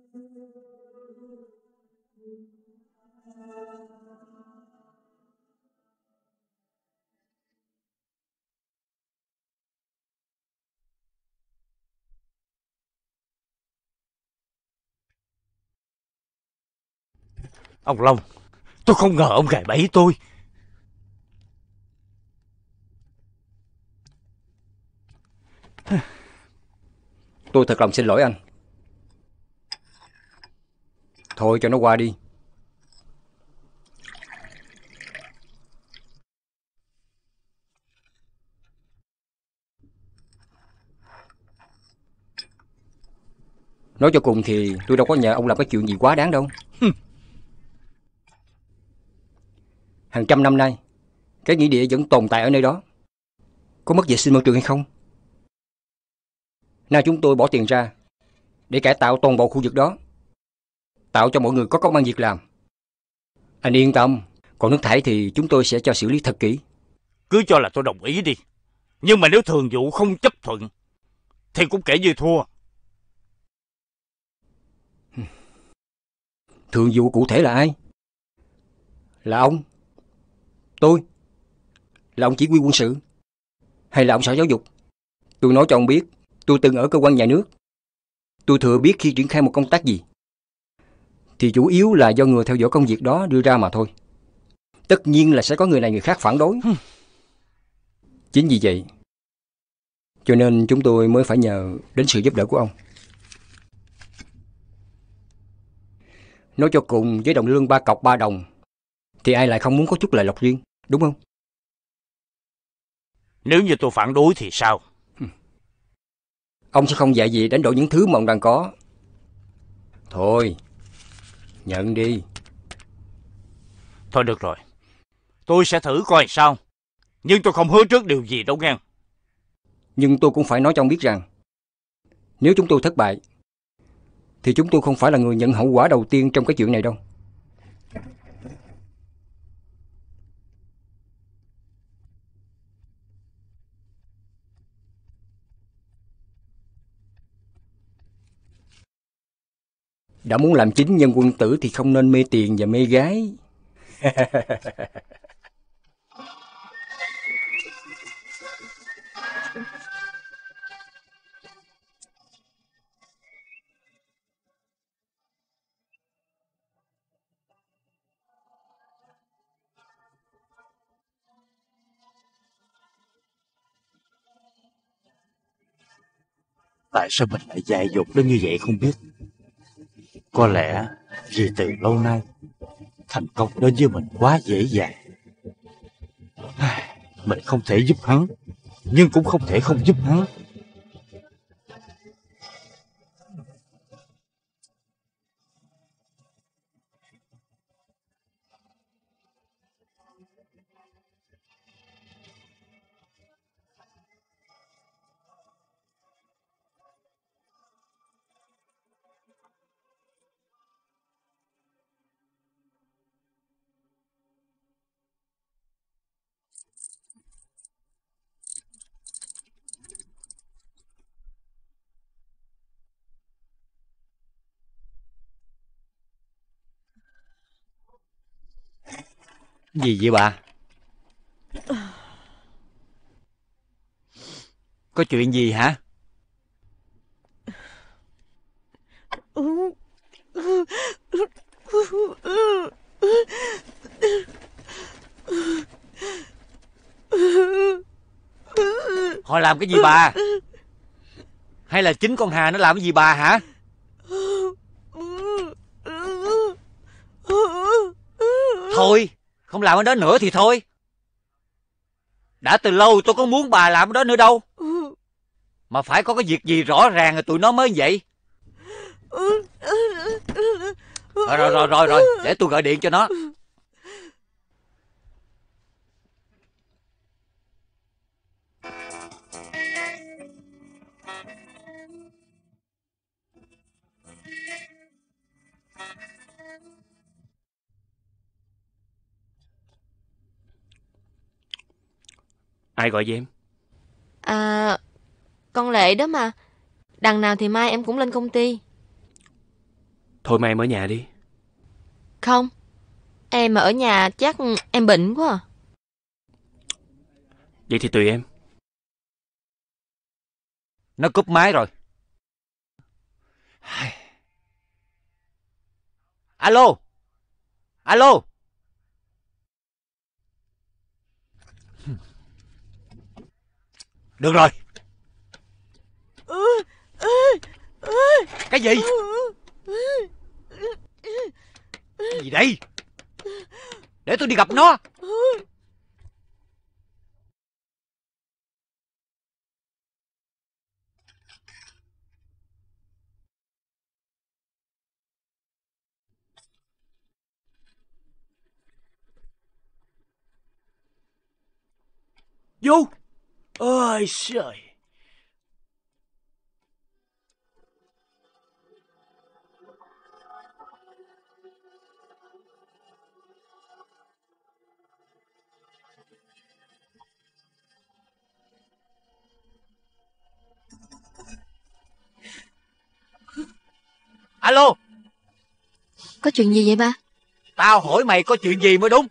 Ông Long, tôi không ngờ ông gài bẫy tôi. Tôi thật lòng xin lỗi anh. Thôi cho nó qua đi. Nói cho cùng thì tôi đâu có nhờ ông làm cái chuyện gì quá đáng đâu. Hàng trăm năm nay, cái nghĩa địa vẫn tồn tại ở nơi đó. Có mất vệ sinh môi trường hay không? Nay chúng tôi bỏ tiền ra để cải tạo toàn bộ khu vực đó, tạo cho mọi người có công ăn việc làm. Anh yên tâm, còn nước thải thì chúng tôi sẽ cho xử lý thật kỹ. Cứ cho là tôi đồng ý đi. Nhưng mà nếu thường vụ không chấp thuận thì cũng kể như thua. Thường vụ cụ thể là ai? Là ông? Tôi? Là ông chỉ huy quân sự? Hay là ông sở giáo dục? Tôi nói cho ông biết, tôi từng ở cơ quan nhà nước. Tôi thừa biết khi triển khai một công tác gì thì chủ yếu là do người theo dõi công việc đó đưa ra mà thôi. Tất nhiên là sẽ có người này người khác phản đối. Chính vì vậy cho nên chúng tôi mới phải nhờ đến sự giúp đỡ của ông. Nói cho cùng, với đồng lương 3 cọc 3 đồng thì ai lại không muốn có chút lợi lộc riêng, đúng không? Nếu như tôi phản đối thì sao? Ông sẽ không dạy gì đánh đổi những thứ mà ông đang có. Thôi, nhận đi. Thôi được rồi, tôi sẽ thử coi sao. Nhưng tôi không hứa trước điều gì đâu nghe. Nhưng tôi cũng phải nói cho ông biết rằng nếu chúng tôi thất bại thì chúng tôi không phải là người nhận hậu quả đầu tiên trong cái chuyện này đâu. Đã muốn làm chính nhân quân tử thì không nên mê tiền và mê gái. Tại sao mình lại dại dột đến như vậy không biết. Có lẽ vì từ lâu nay thành công đến với mình quá dễ dàng. Mình không thể giúp hắn, nhưng cũng không thể không giúp hắn. Gì vậy bà? Có chuyện gì hả? Họ làm cái gì bà? Hay là chính con Hà nó làm cái gì bà hả? Thôi, không làm ở đó nữa thì thôi. Đã từ lâu tôi có muốn bà làm ở đó nữa đâu. Mà phải có cái việc gì rõ ràng rồi tụi nó mới vậy. Rồi, để tôi gọi điện cho nó. Ai gọi vậy em? À, con Lệ đó mà. Đằng nào thì mai em cũng lên công ty. Thôi mà em ở nhà đi. Không, em mà ở nhà chắc em bệnh quá à. Vậy thì tùy em. Nó cúp máy rồi. Alo. Alo. Được rồi. Cái gì? Cái gì đây? Để tôi đi gặp nó. Vô. Ôi trời. Alo. Có chuyện gì vậy ba? Tao hỏi mày có chuyện gì mới đúng.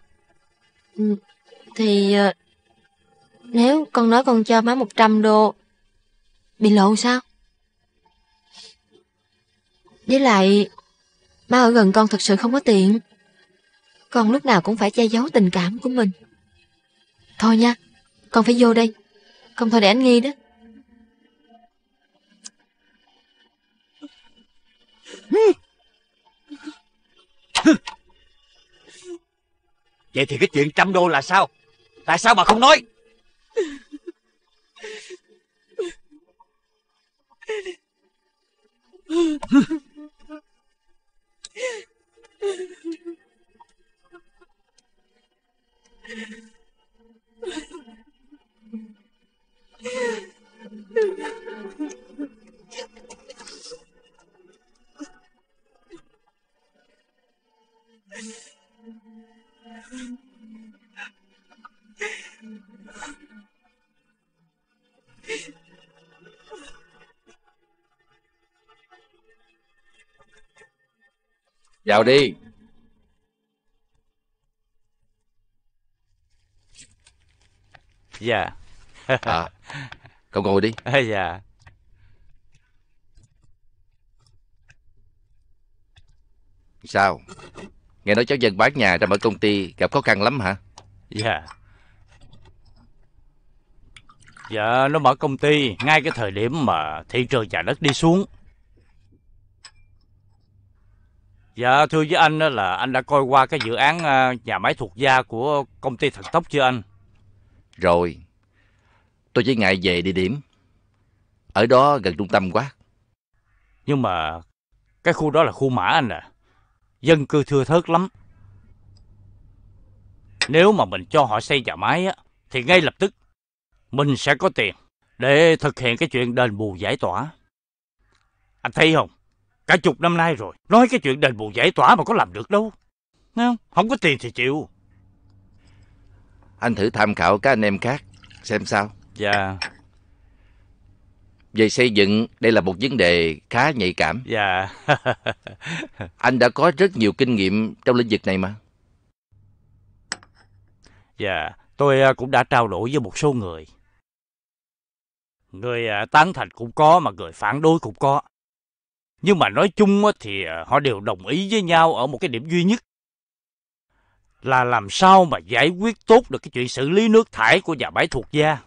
Thì nếu con nói con cho má 100 đô bị lộ sao? Với lại má ở gần con thật sự không có tiện. Con lúc nào cũng phải che giấu tình cảm của mình. Thôi nha, con phải vô đây. Không thôi để anh nghi đó. Vậy thì cái chuyện 100 đô là sao? Tại sao bà không nói? Vào đi. Dạ. Cậu ngồi đi. Dạ. Sao? Nghe nói cháu Dân bán nhà ra mở công ty gặp khó khăn lắm hả? Dạ. Dạ, nó mở công ty ngay cái thời điểm mà thị trường nhà đất đi xuống. Dạ, thưa với anh đó là anh đã coi qua cái dự án nhà máy thuộc gia của công ty Thần Tốc chưa anh? Rồi. Tôi chỉ ngại về địa điểm. Ở đó gần trung tâm quá. Nhưng mà cái khu đó là khu mã anh à. Dân cư thưa thớt lắm. Nếu mà mình cho họ xây nhà máy á, thì ngay lập tức mình sẽ có tiền để thực hiện cái chuyện đền bù giải tỏa. Anh thấy không? Cả chục năm nay rồi, nói cái chuyện đền bù giải tỏa mà có làm được đâu. Thấy không? Không có tiền thì chịu. Anh thử tham khảo các anh em khác xem sao. Dạ. Về xây dựng, đây là một vấn đề khá nhạy cảm. Dạ. Anh đã có rất nhiều kinh nghiệm trong lĩnh vực này mà. Dạ, tôi cũng đã trao đổi với một số người. Người tán thành cũng có mà người phản đối cũng có. Nhưng mà nói chung thì họ đều đồng ý với nhau ở một cái điểm duy nhất. Là làm sao mà giải quyết tốt được cái chuyện xử lý nước thải của nhà máy thuộc gia.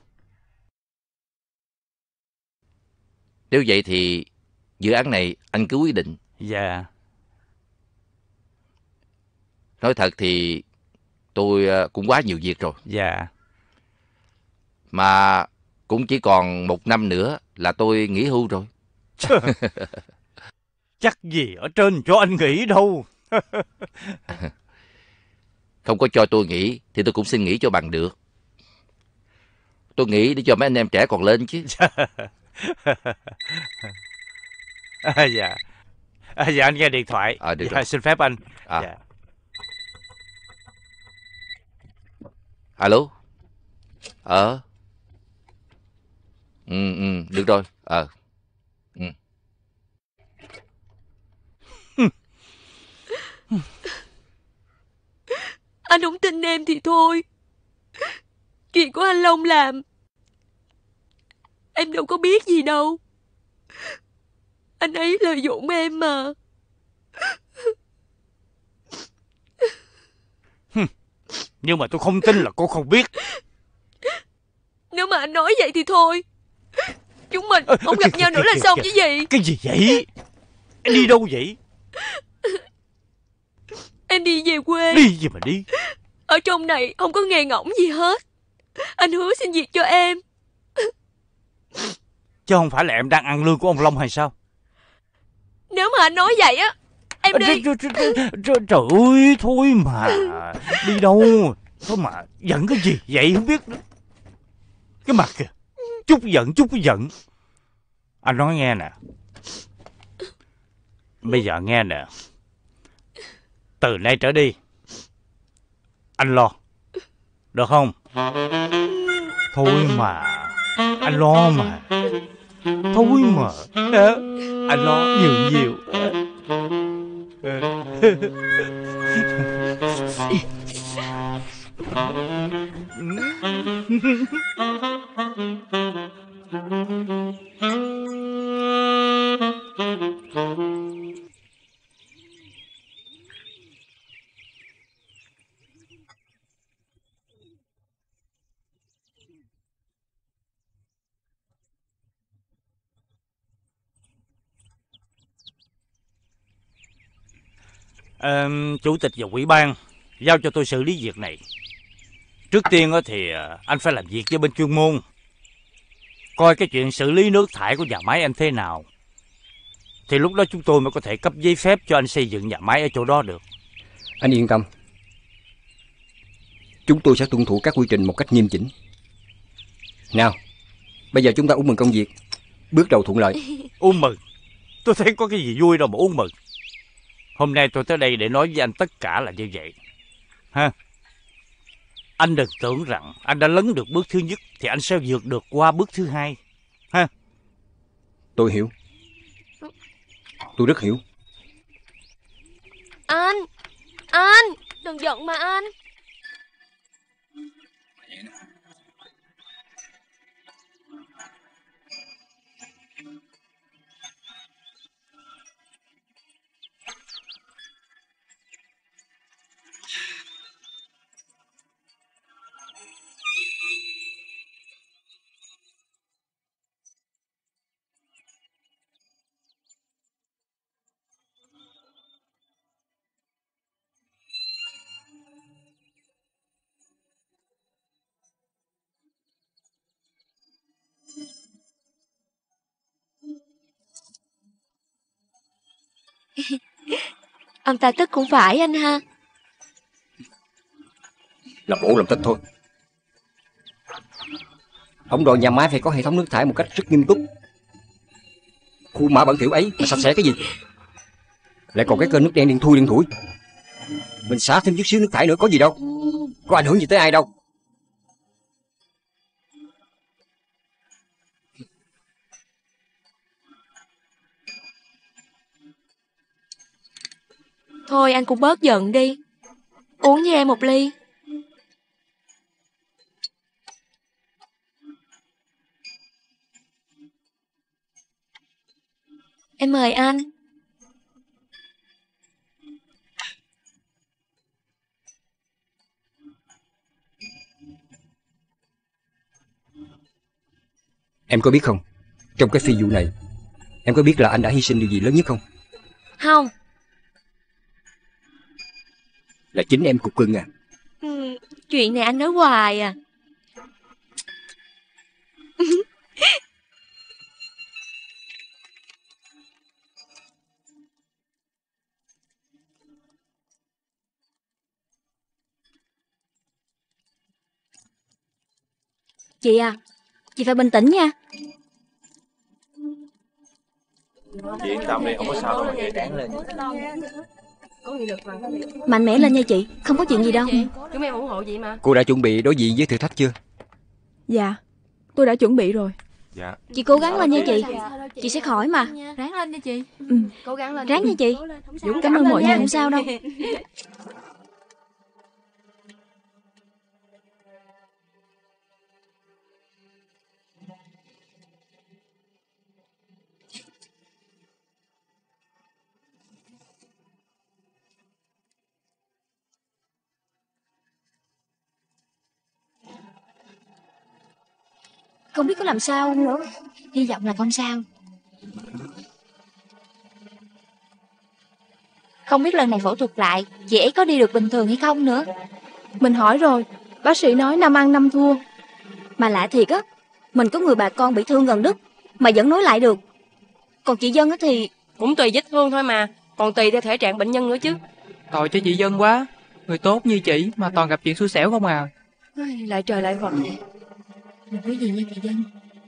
Nếu vậy thì dự án này anh cứ quyết định. Dạ. Nói thật thì tôi cũng quá nhiều việc rồi. Dạ. Mà cũng chỉ còn 1 năm nữa là tôi nghỉ hưu rồi. Chắc gì ở trên cho anh nghỉ đâu. Không có cho tôi nghỉ thì tôi cũng xin nghỉ cho bằng được. Tôi nghĩ để cho mấy anh em trẻ còn lên chứ. Dạ. Dạ anh nghe điện thoại. Được Dạ, rồi. xin phép anh. Dạ. Alo. Được rồi. Anh không tin em thì thôi. Chuyện của anh Long làm em đâu có biết gì đâu. Anh ấy lợi dụng em mà. Nhưng mà tôi không tin là cô không biết. Nếu mà anh nói vậy thì thôi. Chúng mình không gặp nhau nữa là xong chứ gì. Cái gì vậy? Em đi đâu vậy? Em đi về quê. Đi gì mà đi? Ở trong này không có nghề ngỗng gì hết. Anh hứa xin việc cho em. Chứ không phải là em đang ăn lương của ông Long hay sao? Nếu mà anh nói vậy á, em đi. Trời ơi, thôi mà. Đi đâu? Thôi mà, giận cái gì vậy không biết nữa. Cái mặt kìa, chút cái giận. Anh nói nghe nè. Bây giờ nghe nè. Từ nay trở đi anh lo, được không? Thôi mà, anh lo mà. Thôi mà, anh lo nhiều. Chủ tịch và ủy ban giao cho tôi xử lý việc này. Trước tiên thì anh phải làm việc với bên chuyên môn, coi cái chuyện xử lý nước thải của nhà máy anh thế nào, thì lúc đó chúng tôi mới có thể cấp giấy phép cho anh xây dựng nhà máy ở chỗ đó được. Anh yên tâm, chúng tôi sẽ tuân thủ các quy trình một cách nghiêm chỉnh. Nào, bây giờ chúng ta uống mừng công việc, bước đầu thuận lợi. Uống mừng? Tôi thấy có cái gì vui đâu mà uống mừng. Hôm nay tôi tới đây để nói với anh tất cả là như vậy. Ha? Anh đừng tưởng rằng anh đã lấn được bước thứ nhất thì anh sẽ vượt được qua bước thứ hai. Ha? Tôi hiểu. Tôi rất hiểu. Anh, đừng giận mà anh. Ông ta tức cũng phải anh ha. Làm bộ làm tịch thôi. Ông đòi nhà máy phải có hệ thống nước thải một cách rất nghiêm túc. Khu mã bẩn thỉu ấy mà sạch sẽ cái gì? Lại còn cái kênh nước đen đen thui. Mình xả thêm chút xíu nước thải nữa có gì đâu, có ảnh hưởng gì tới ai đâu. Thôi anh cũng bớt giận đi. Uống với em một ly. Em mời anh. Em có biết không, trong cái phi vụ này, em có biết là anh đã hy sinh điều gì lớn nhất không? Không. Là chính em cục cưng à. Chuyện này anh nói hoài à. Chị à, chị phải bình tĩnh nha. Chị yên tâm đi, không có sao đâu mà gây cản lên. Mạnh mẽ lên nha chị, không có chuyện gì đâu. Chúng em ủng hộ chị mà. Cô đã chuẩn bị đối diện với thử thách chưa? Dạ, tôi đã chuẩn bị rồi. Dạ. Chị cố gắng lên nha chị, chị sẽ khỏi mà. Ráng lên nha chị. Cố gắng lên. Ráng nha chị. Cảm ơn mọi người. Không sao đâu. Không biết có làm sao không nữa. Hy vọng là không sao. Không biết lần này phẫu thuật lại chị ấy có đi được bình thường hay không nữa. Mình hỏi rồi, bác sĩ nói năm ăn năm thua. Mà lạ thiệt á, mình có người bà con bị thương gần đứt mà vẫn nối lại được. Còn chị Dân á thì Cũng tùy vết thương thôi mà, còn tùy theo thể trạng bệnh nhân nữa chứ. Tội cho chị Dân quá. Người tốt như chị mà toàn gặp chuyện xui xẻo không à. Lại trời lại Phật. Đừng có gì nha chị Dân.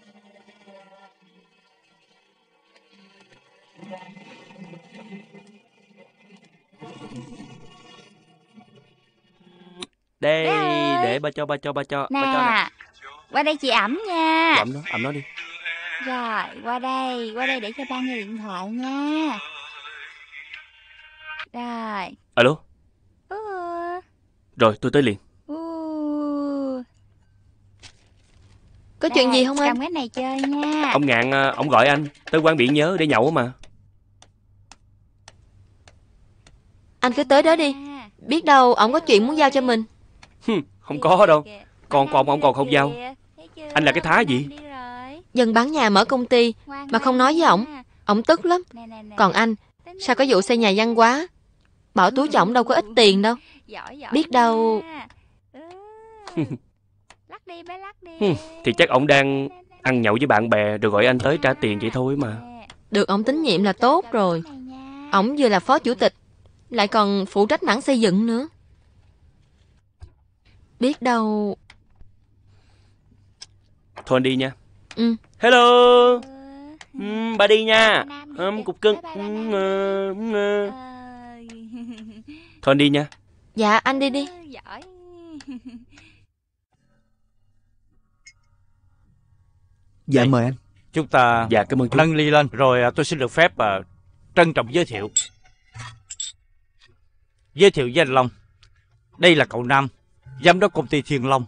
Đây, để ba cho. Nè, qua đây chị ẩm nha. Ẩm nó đi. Rồi, qua đây để cho ba nghe điện thoại nha. Rồi. Alo. Rồi, tôi tới liền. Có chuyện gì không anh? Cầm cái này chơi nha. Ông Ngạn, ông gọi anh tới quán biển nhớ để nhậu mà. Anh cứ tới đó đi. Biết đâu ổng có chuyện muốn giao cho mình. Không có đâu. Con của ông còn không giao. Anh là cái thá gì? Dân bán nhà mở công ty mà không nói với ổng tức lắm. Còn anh, sao có vụ xây nhà văn hóa? Bỏ túi cho ổng đâu có ít tiền đâu. Biết đâu... Lắc đi bé, lắc đi. Thì chắc ổng đang ăn nhậu với bạn bè rồi gọi anh tới trả tiền vậy thôi mà. Được ổng tín nhiệm là tốt rồi. Ổng vừa là phó chủ tịch, lại còn phụ trách mảng xây dựng nữa. Biết đâu... Thôi anh đi nha. Hello. Ba đi nha. Cục cưng. Thôi anh đi nha. Dạ anh đi đi. Dạ mời anh. Chúng ta Dạ cảm ơn chú. nâng ly lên. Rồi tôi xin được phép trân trọng giới thiệu với anh Long. Đây là cậu Nam, giám đốc công ty Thiên Long.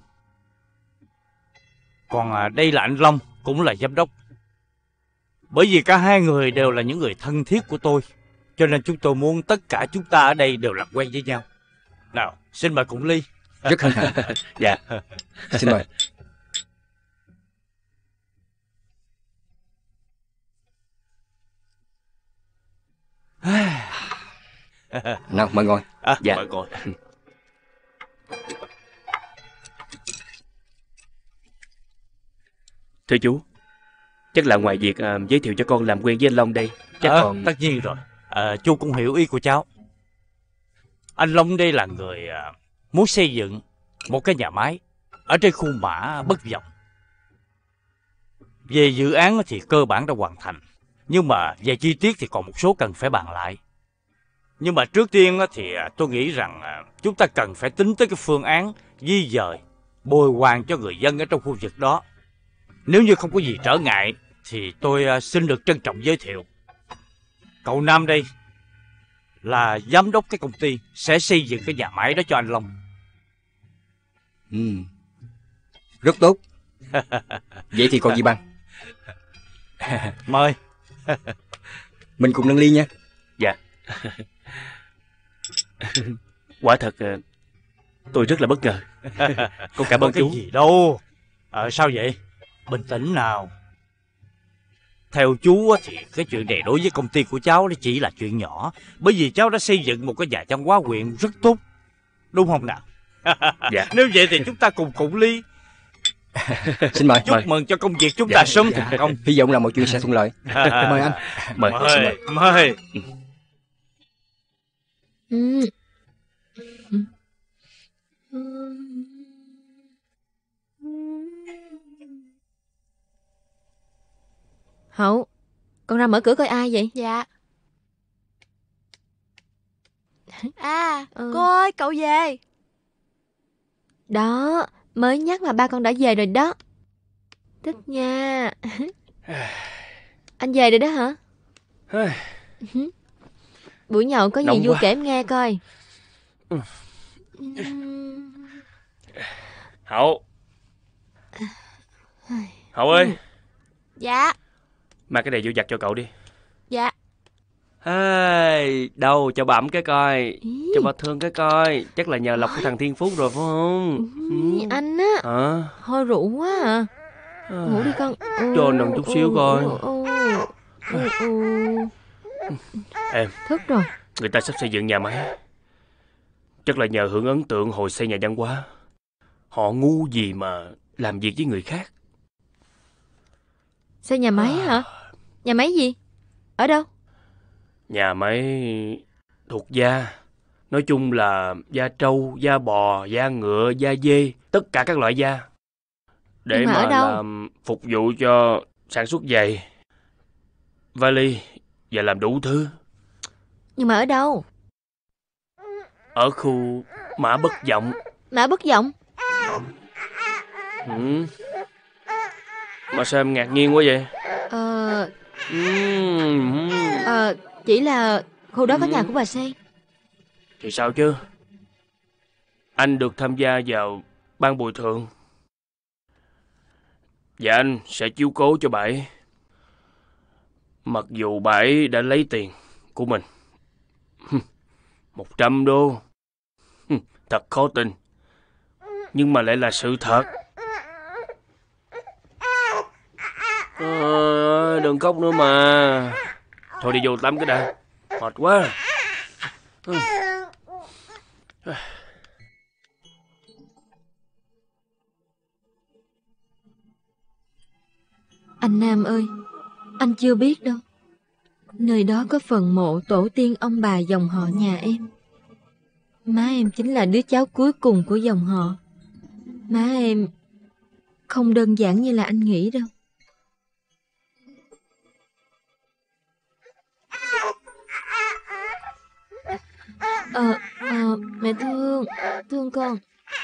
Còn đây là anh Long, cũng là giám đốc. Bởi vì cả hai người đều là những người thân thiết của tôi, cho nên chúng tôi muốn tất cả chúng ta ở đây đều làm quen với nhau. Nào, xin mời cùng ly. Rất hân hạnh. Dạ. Xin mời. Nào mời ngồi. Dạ. Mời ngồi. Thưa chú, chắc là ngoài việc giới thiệu cho con làm quen với anh Long đây, chắc còn... Tất nhiên rồi. Chú cũng hiểu ý của cháu. Anh Long đây là người muốn xây dựng một cái nhà máy ở trên khu mã Bất Vọng. Về dự án thì cơ bản đã hoàn thành, nhưng mà về chi tiết thì còn một số cần phải bàn lại. Nhưng mà trước tiên thì tôi nghĩ rằng chúng ta cần phải tính tới cái phương án di dời, bồi hoàn cho người dân ở trong khu vực đó. Nếu như không có gì trở ngại thì tôi xin được trân trọng giới thiệu. Cậu Nam đây là giám đốc cái công ty sẽ xây dựng cái nhà máy đó cho anh Long. Rất tốt. Vậy thì còn gì bằng. Mời. Mình cùng nâng ly nha. Dạ. Quả thật tôi rất là bất ngờ. Con cảm ơn chú. Cái gì đâu. Sao vậy? Bình tĩnh nào. Theo chú thì cái chuyện này đối với công ty của cháu nó chỉ là chuyện nhỏ, bởi vì cháu đã xây dựng một cái nhà văn hóa huyện rất tốt, đúng không nào? Dạ. Nếu vậy thì chúng ta cùng ly. Xin mời. Chúc mừng cho công việc chúng ta sớm thành công. Hy vọng là mọi chuyện sẽ thuận lợi. Mời anh. Mời. Hậu, con ra mở cửa coi ai vậy? Dạ. Cô ơi, cậu về. Đó, mới nhắc mà ba con đã về rồi đó. Thích nha. Anh về rồi đó hả? Buổi nhậu có gì Nóng vui quá. kể em nghe coi. Hậu. Hậu ơi. Dạ. Mang cái này vô giặt cho cậu đi. Dạ. Đâu cho bà ẩm cái coi. Cho bà thương cái coi. Chắc là nhờ lọc của thằng Thiên Phúc rồi phải không? Anh á. Hôi rượu quá à. Ngủ đi con. Cho nằm chút xíu coi. Em, Thức rồi. người ta sắp xây dựng nhà máy. Chắc là nhờ hưởng ấn tượng hồi xây nhà văn hóa. Họ ngu gì mà làm việc với người khác. Xây nhà máy hả? Nhà máy gì? Ở đâu? Nhà máy thuộc da. Nói chung là da trâu, da bò, da ngựa, da dê, tất cả các loại da. Để mà làm phục vụ cho sản xuất giày, vali và làm đủ thứ. Nhưng mà ở đâu? Ở khu Mã Bất Vọng. Mã Bất Vọng? Mà sao em ngạc nhiên quá vậy? Chỉ là khu đó có nhà của bà xây. Thì sao chứ? Anh được tham gia vào ban bồi thường. Và anh sẽ chiếu cố cho bà ấy. Mặc dù bà ấy đã lấy tiền của mình. 100 đô. Thật khó tin. Nhưng mà lại là sự thật. Đừng khóc nữa mà. Thôi đi vô tắm cái đã. Mệt quá. Anh Nam ơi, anh chưa biết đâu. Nơi đó có phần mộ tổ tiên ông bà dòng họ nhà em. Má em chính là đứa cháu cuối cùng của dòng họ. Má em không đơn giản như là anh nghĩ đâu. Mẹ thương con.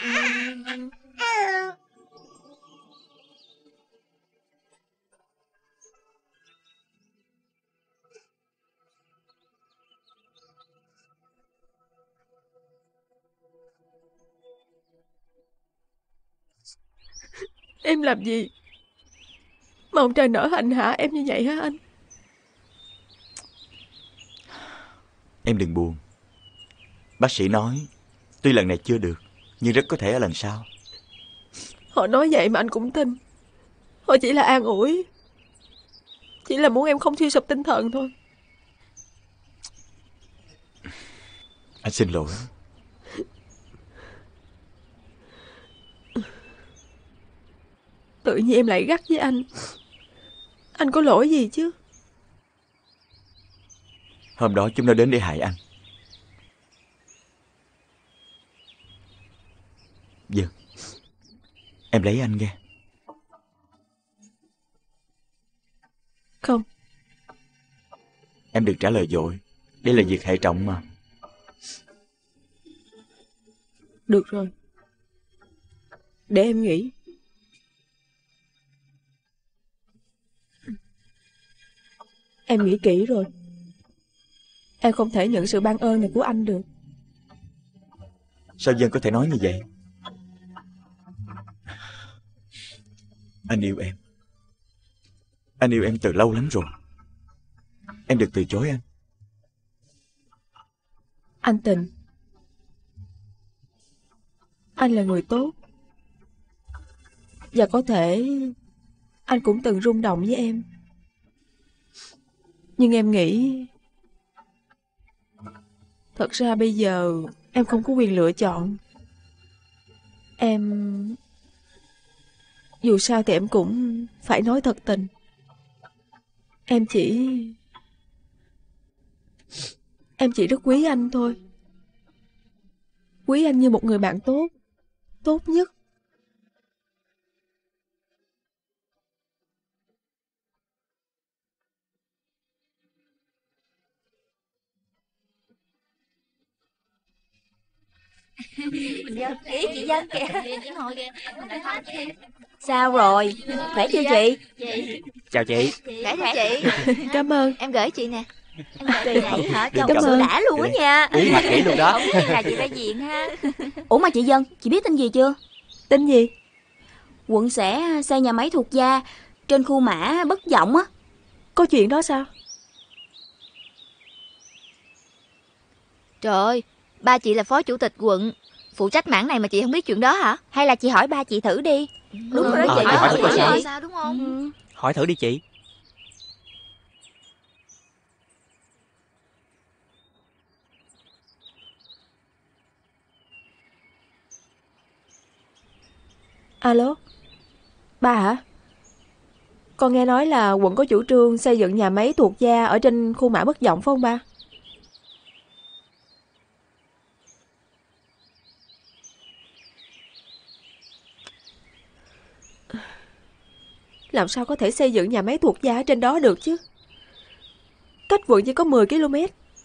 Em làm gì mà ông trời nỡ hành hạ em như vậy hả anh? Em đừng buồn. Bác sĩ nói tuy lần này chưa được, nhưng rất có thể ở lần sau. Họ nói vậy mà anh cũng tin. Họ chỉ là an ủi, chỉ là muốn em không suy sụp tinh thần thôi. Anh xin lỗi. Tự nhiên em lại gắt với anh. Anh có lỗi gì chứ? Hôm đó chúng nó đến để hại anh. Vâng. Em lấy anh nghe. Không. Em đừng trả lời vội. Đây là việc hệ trọng mà. Được rồi. Để em nghĩ. Em nghĩ kỹ rồi. Em không thể nhận sự ban ơn này của anh được. Sao Dân có thể nói như vậy? Anh yêu em. Anh yêu em từ lâu lắm rồi. Em đừng từ chối anh. Anh Tình, anh là người tốt. Và có thể anh cũng từng rung động với em. Nhưng em nghĩ thật ra bây giờ em không có quyền lựa chọn. Em dù sao thì em cũng phải nói thật tình. Em chỉ rất quý anh thôi. Quý anh như một người bạn tốt, tốt nhất. Ý chị Dân kìa. Sao rồi? Khỏe chưa chị? Chào chị. Khỏe cho chị. Cảm ơn. Em gửi chị nè. Kỳ này hả? Chồng Cảm sự ơn. đã luôn á nha. Uống mặt kỹ luôn đó. Không biết là chị ra diện ha. Ủa mà chị Dân, chị biết tin gì chưa? Tin gì? Quận sẽ xây nhà máy thuộc da trên khu Mã Bất Vọng á. Có chuyện đó sao? Trời ơi, ba chị là phó chủ tịch quận, phụ trách mảng này mà chị không biết chuyện đó hả? Hay là chị hỏi ba chị thử đi. Đúng rồi đó chị. Chị hỏi thử coi sao. sao đúng không? Hỏi thử đi chị. Alo, ba hả? Con nghe nói là quận có chủ trương xây dựng nhà máy thuộc gia ở trên khu Mã Bất Vọng phải không ba? Làm sao có thể xây dựng nhà máy thuộc gia ở trên đó được chứ? Cách quận chỉ có 10 km.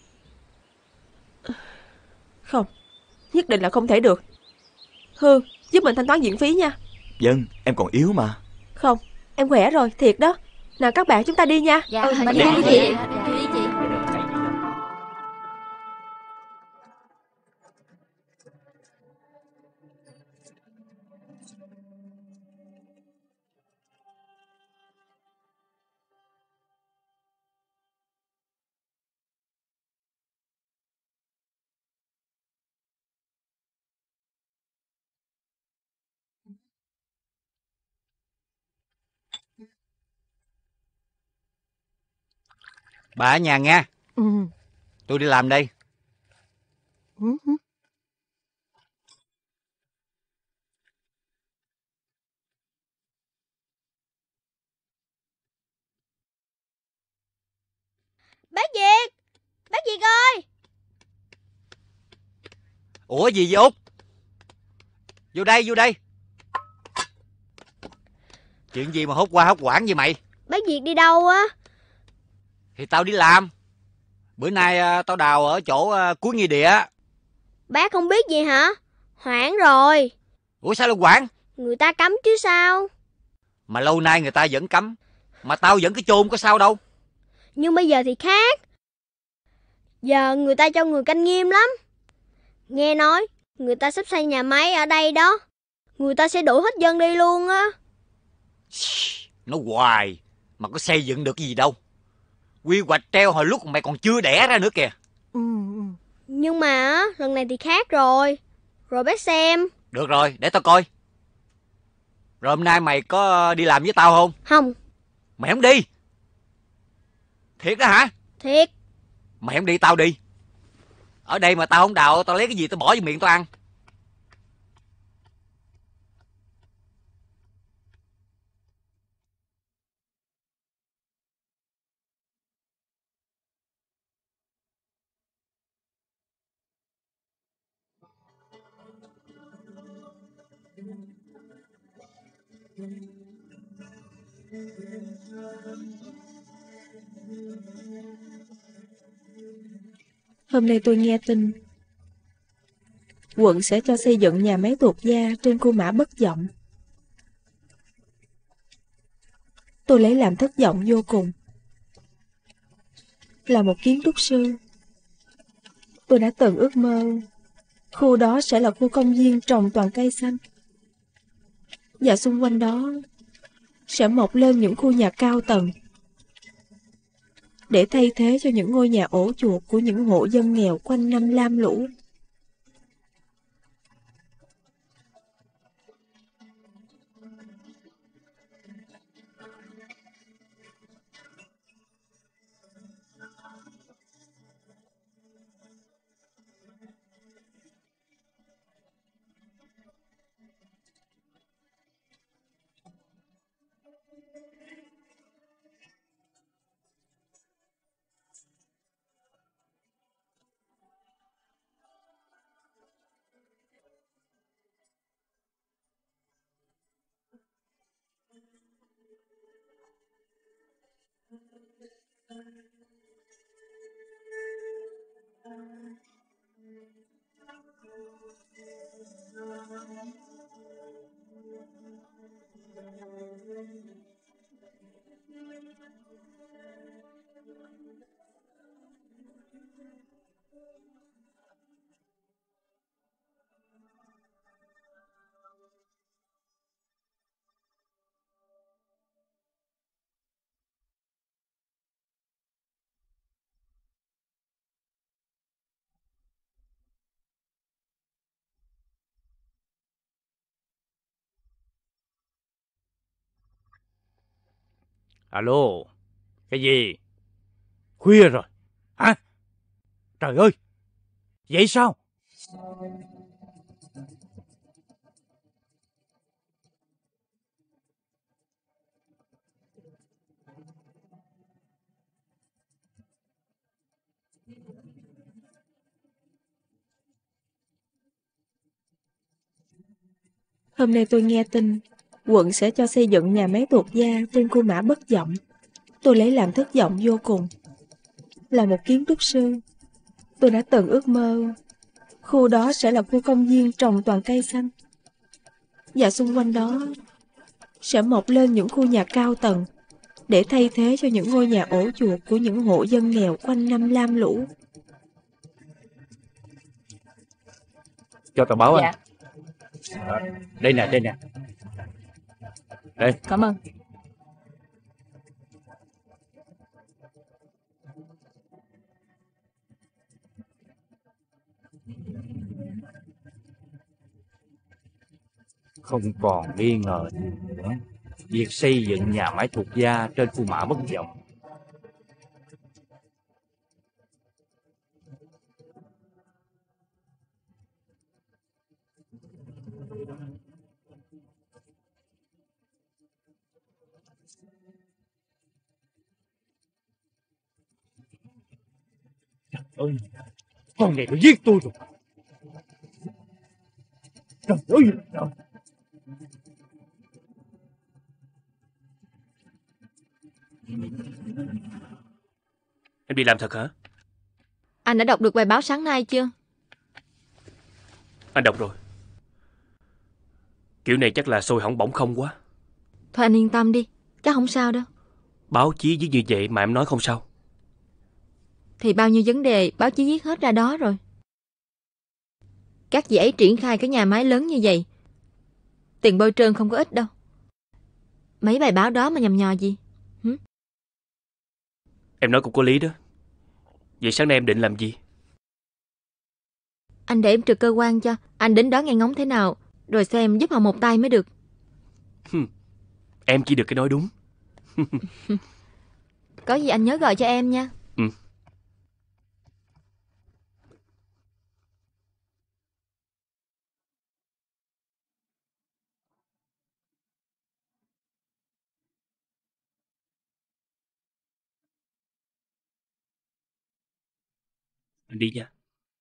Không, nhất định là không thể được. Hương, giúp mình thanh toán viện phí nha. Vâng, em còn yếu mà. Không, em khỏe rồi, thiệt đó. Nào các bạn, chúng ta đi nha. Dạ, mình đi đi chị. đi chị. Bà ở nhà nha. Ừ. Tôi đi làm đây. Ừ. Bác Việt! Bác Việt ơi! Ủa gì vậy Út? Vô đây, vô đây. Chuyện gì mà hốt qua hốt quảng vậy mày? Bác Việt đi đâu á? Thì tao đi làm. Bữa nay tao đào ở chỗ cuối nghĩa địa. Bác không biết gì hả? Hoảng rồi. Ủa sao lại quảng? Người ta cấm chứ sao? Mà lâu nay người ta vẫn cấm. Mà tao vẫn cái chôn có sao đâu. Nhưng bây giờ thì khác. Giờ người ta cho người canh nghiêm lắm. Nghe nói người ta sắp xây nhà máy ở đây đó. Người ta sẽ đuổi hết dân đi luôn á. Nó hoài. Mà có xây dựng được cái gì đâu. Quy hoạch treo hồi lúc mày còn chưa đẻ ra nữa kìa. Nhưng mà lần này thì khác rồi. Rồi bác xem. Được rồi, để tao coi. Rồi hôm nay mày có đi làm với tao không? Không. Mày không đi? Thiệt đó hả? Thiệt. Mày không đi tao đi. Ở đây mà tao không đào, tao lấy cái gì tao bỏ vô miệng tao ăn. Hôm nay tôi nghe tin quận sẽ cho xây dựng nhà máy thuộc gia trên khu Mã Bất Vọng. Tôi lấy làm thất vọng vô cùng. Là một kiến trúc sư, tôi đã từng ước mơ khu đó sẽ là khu công viên trồng toàn cây xanh, và xung quanh đó sẽ mọc lên những khu nhà cao tầng để thay thế cho những ngôi nhà ổ chuột của những hộ dân nghèo quanh năm lam lũ. Alo, cái gì? Khuya rồi. Hả? Trời ơi, vậy sao? Hôm nay tôi nghe tin quận sẽ cho xây dựng nhà máy tuột gia trên khu mã Bất Vọng. Tôi lấy làm thất vọng vô cùng. Là một kiến trúc sư, tôi đã từng ước mơ khu đó sẽ là khu công viên trồng toàn cây xanh, và xung quanh đó sẽ mọc lên những khu nhà cao tầng để thay thế cho những ngôi nhà ổ chuột của những hộ dân nghèo quanh năm lam lũ. Cho tờ báo Dạ. anh. Đây nè, đây nè. Đây. Cảm ơn. Không còn nghi ngờ gì nữa. Việc xây dựng nhà máy thuộc gia trên khu mã Bất Vọng ơi, con này nó giết tôi rồi. Trời ơi, trời. Em đi làm thật hả? Anh đã đọc được bài báo sáng nay chưa? Anh đọc rồi. Kiểu này chắc là sôi hỏng bỏng không quá. Thôi anh yên tâm đi, chắc không sao đâu. Báo chí viết như vậy mà em nói không sao? Thì bao nhiêu vấn đề báo chí viết hết ra đó rồi. Các dễ triển khai cái nhà máy lớn như vậy, tiền bôi trơn không có ít đâu. Mấy bài báo đó mà nhầm nhò gì? Em nói cũng có lý đó. Vậy sáng nay em định làm gì? Anh để em trực cơ quan cho. Anh đến đó nghe ngóng thế nào, rồi xem giúp họ một tay mới được. Em chỉ được cái nói đúng. Có gì anh nhớ gọi cho em nha. Ừ. Anh đi nha.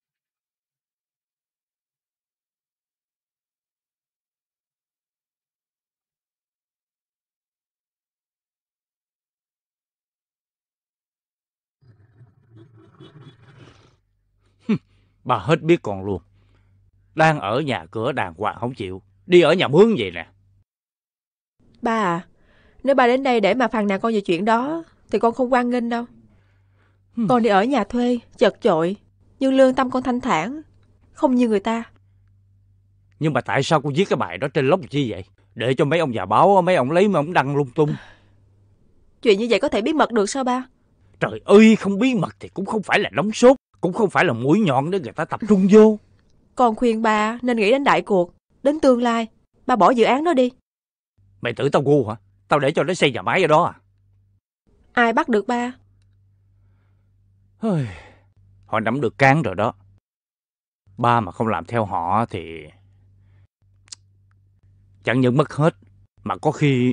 Bà hết biết còn luôn. Đang ở nhà cửa đàng hoàng không chịu, đi ở nhà mướn vậy nè. Ba à, nếu ba đến đây để mà phàn nàn con về chuyện đó thì con không hoan nghênh đâu. Con đi ở nhà thuê, chật chội, nhưng lương tâm con thanh thản, không như người ta. Nhưng mà tại sao cô viết cái bài đó trên blog chi vậy? Để cho mấy ông nhà báo, mấy ông lấy mà ông đăng lung tung. Chuyện như vậy có thể bí mật được sao ba? Trời ơi, không bí mật thì cũng không phải là nóng sốt, cũng không phải là mũi nhọn để người ta tập trung vô. Con khuyên ba nên nghĩ đến đại cuộc, đến tương lai. Ba bỏ dự án đó đi. Mày tưởng tao ngu hả? Tao để cho nó xây nhà máy ở đó à? Ai bắt được ba? Họ nắm được cán rồi đó. Ba mà không làm theo họ thì chẳng những mất hết, mà có khi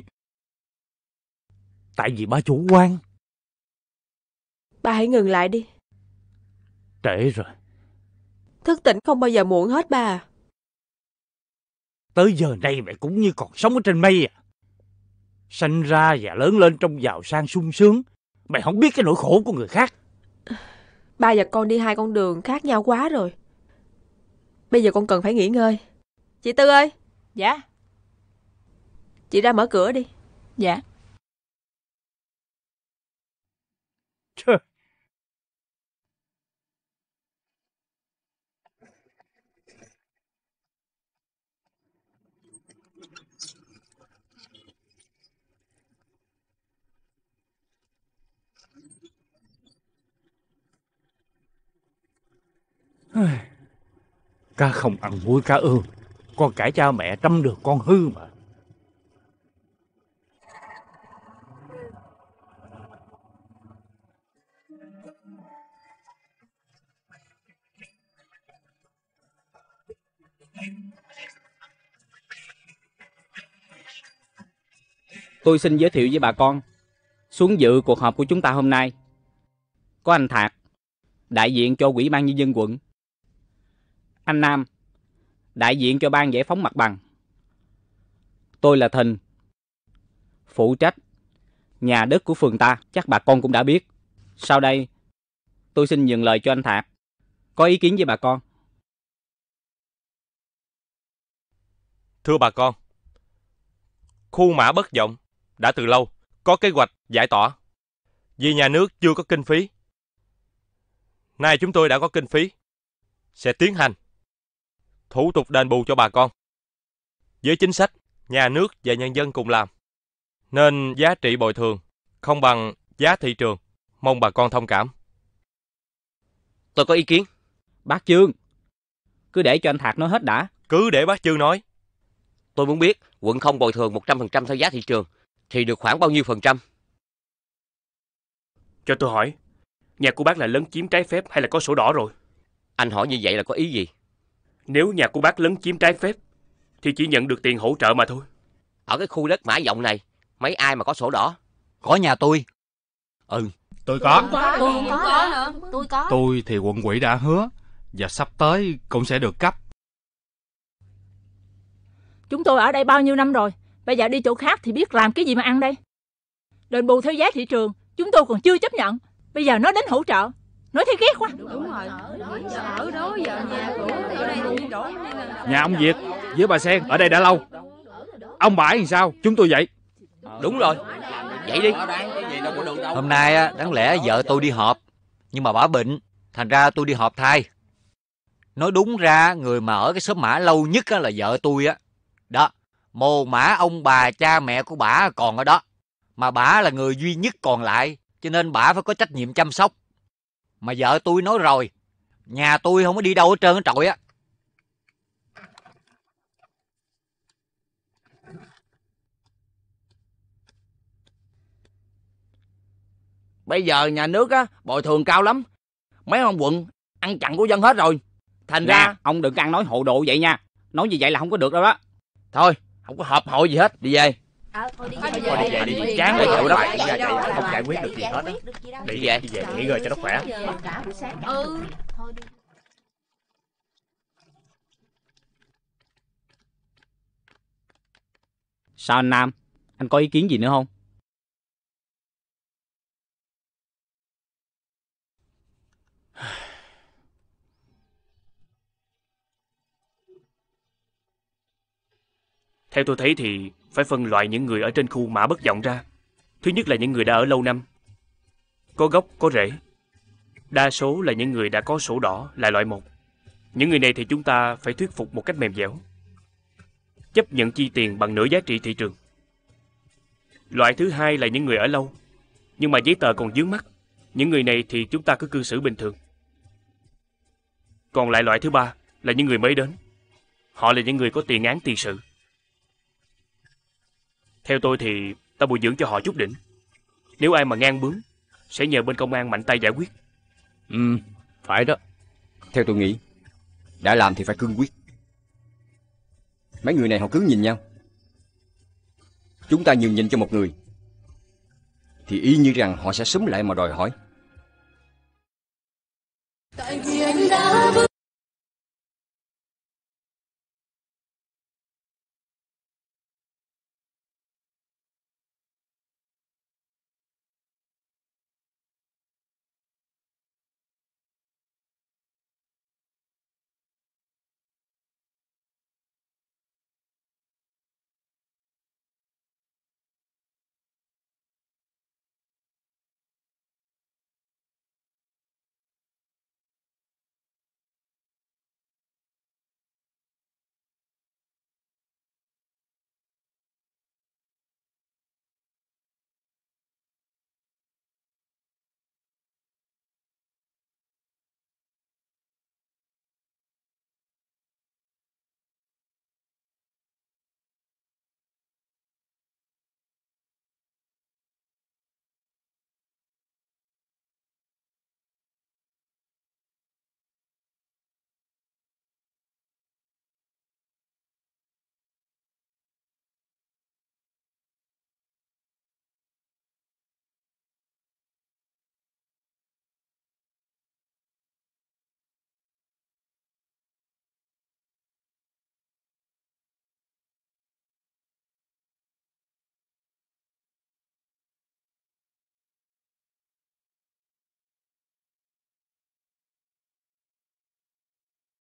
tại vì ba chủ quan. Ba hãy ngừng lại đi. Trễ rồi. Thức tỉnh không bao giờ muộn hết ba à. Tới giờ này mày cũng như còn sống ở trên mây à. Sanh ra và lớn lên trong giàu sang sung sướng, mày không biết cái nỗi khổ của người khác. Ba và con đi hai con đường khác nhau quá rồi. Bây giờ con cần phải nghỉ ngơi. Chị Tư ơi. Dạ. Chị ra mở cửa đi. Dạ. Trời. Cá không ăn muối cá ương, con cãi cha mẹ trăm được con hư mà. Tôi xin giới thiệu với bà con, xuống dự cuộc họp của chúng ta hôm nay có anh Thạc, đại diện cho Ủy ban Nhân dân quận; anh Nam, đại diện cho Ban Giải phóng mặt bằng; tôi là Thình, phụ trách nhà đất của phường ta. Chắc bà con cũng đã biết. Sau đây, tôi xin nhường lời cho anh Thạc có ý kiến với bà con. Thưa bà con, khu Mã Bất Vọng đã từ lâu có kế hoạch giải tỏa, vì nhà nước chưa có kinh phí. Nay chúng tôi đã có kinh phí, sẽ tiến hành thủ tục đền bù cho bà con. Với chính sách nhà nước và nhân dân cùng làm, nên giá trị bồi thường không bằng giá thị trường. Mong bà con thông cảm. Tôi có ý kiến. Bác Chương, cứ để cho anh Thạc nói hết đã. Cứ để bác Chương nói. Tôi muốn biết quận không bồi thường 100% theo giá thị trường thì được khoảng bao nhiêu %? Cho tôi hỏi, nhà của bác là lấn chiếm trái phép hay là có sổ đỏ rồi? Anh hỏi như vậy là có ý gì? Nếu nhà của bác lấn chiếm trái phép thì chỉ nhận được tiền hỗ trợ mà thôi. Ở cái khu đất Mã Vọng này, mấy ai mà có sổ đỏ? Có nhà tôi. Tôi có. Tôi cũng có nữa. Tôi có. Tôi thì quận ủy đã hứa và sắp tới cũng sẽ được cấp. Chúng tôi ở đây bao nhiêu năm rồi, bây giờ đi chỗ khác thì biết làm cái gì mà ăn đây. Đền bù theo giá thị trường chúng tôi còn chưa chấp nhận, bây giờ nói đến hỗ trợ, nói thấy ghét quá. Đúng rồi. Ở đó giờ nhà của ở đây cũng đổ. Nhà ông Việt với bà Sen ở đây đã lâu. Ông Bãi thì sao? Chúng tôi vậy. Đúng rồi. Vậy đi. Hôm nay đáng lẽ vợ tôi đi họp, nhưng mà bà bệnh, thành ra tôi đi họp thay. Nói đúng ra người mà ở cái xóm Mã lâu nhất là vợ tôi á. Đó, mồ mã ông bà cha mẹ của bả còn ở đó, mà bả là người duy nhất còn lại, cho nên bả phải có trách nhiệm chăm sóc. Mà vợ tôi nói rồi, nhà tôi không có đi đâu hết trơn hết trọi á. Bây giờ nhà nước á bồi thường cao lắm, mấy ông quận ăn chặn của dân hết rồi. Thành ra ông đừng có ăn nói hộ độ vậy nha. Nói như vậy là không có được đâu đó. Thôi, không có họp hội gì hết, đi về. Thôi đi về. Chán cái vụ đó. Không giải quyết được gì hết á. Đi về nghỉ ngơi cho nó khỏe. Thôi đi. Sao anh Nam, anh có ý kiến gì nữa không? Theo tôi thấy thì phải phân loại những người ở trên khu Mã Bất Vọng ra. Thứ nhất là những người đã ở lâu năm, có gốc, có rễ. Đa số là những người đã có sổ đỏ là loại 1. Những người này thì chúng ta phải thuyết phục một cách mềm dẻo, chấp nhận chi tiền bằng nửa giá trị thị trường. Loại thứ hai là những người ở lâu, nhưng mà giấy tờ còn vướng mắc. Những người này thì chúng ta cứ cư xử bình thường. Còn lại loại thứ ba là những người mới đến. Họ là những người có tiền án tiền sự. Theo tôi thì ta bồi dưỡng cho họ chút đỉnh. Nếu ai mà ngang bướng, sẽ nhờ bên công an mạnh tay giải quyết. Phải đó. Theo tôi nghĩ, đã làm thì phải cương quyết. Mấy người này họ cứ nhìn nhau. Chúng ta nhường nhịn cho một người, thì y như rằng họ sẽ xúm lại mà đòi hỏi.